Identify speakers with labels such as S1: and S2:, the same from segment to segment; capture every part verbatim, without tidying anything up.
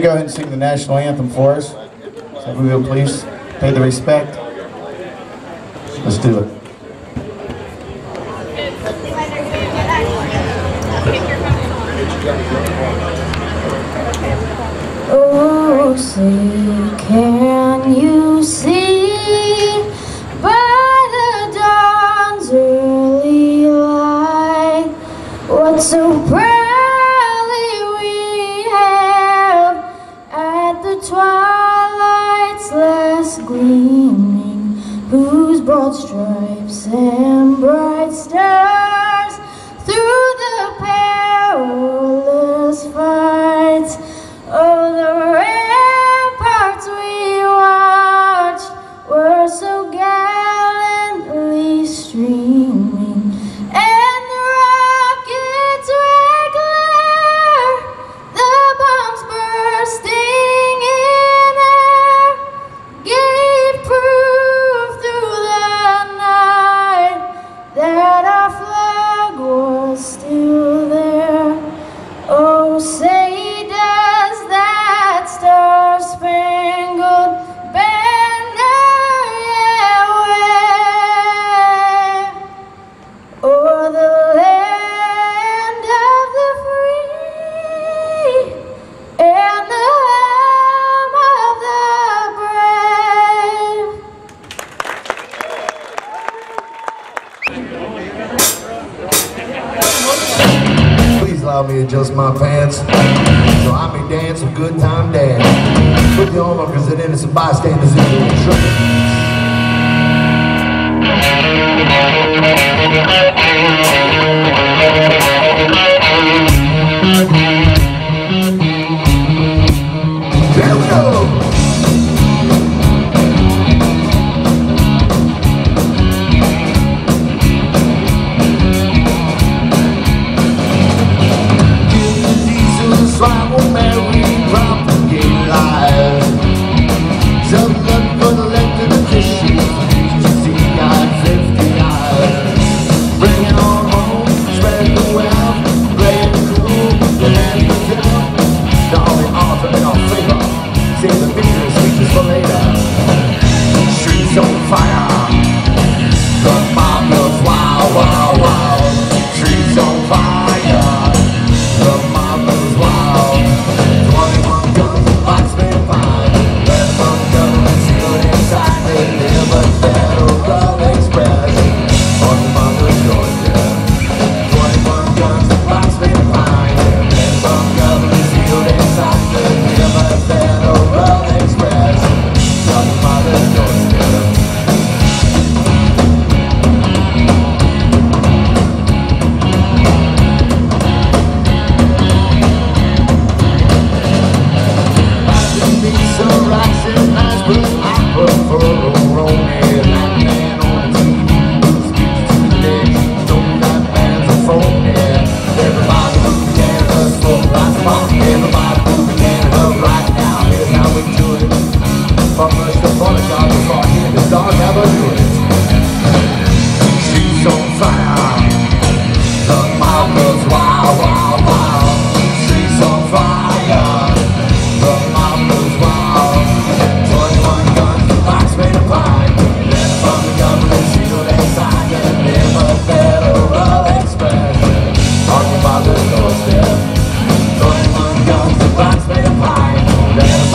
S1: go ahead and sing the national anthem for us. So if we will please pay the respect. Let's do it.
S2: Oh, say, can you see by the dawn's early light what so proudly we have at the twilight's last gleaming, whose broad stripes and bright stars through the perilous fights oh, the ramparts we watched were so gallantly streaming, and the rockets' red glare, the bombs bursting in air, gave proof through the night that our flag was still there. Oh, say Star-Spangled Banner yet wave o'er the land of the free and the home of
S3: the brave. Please allow me to adjust my pants so I may dance a good time dance with the onlookers and innocent bystanders in the There we go!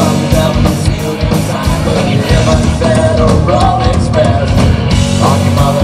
S3: Express, talking about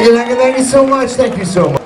S3: Thank you, thank you, thank you so much. Thank you so much.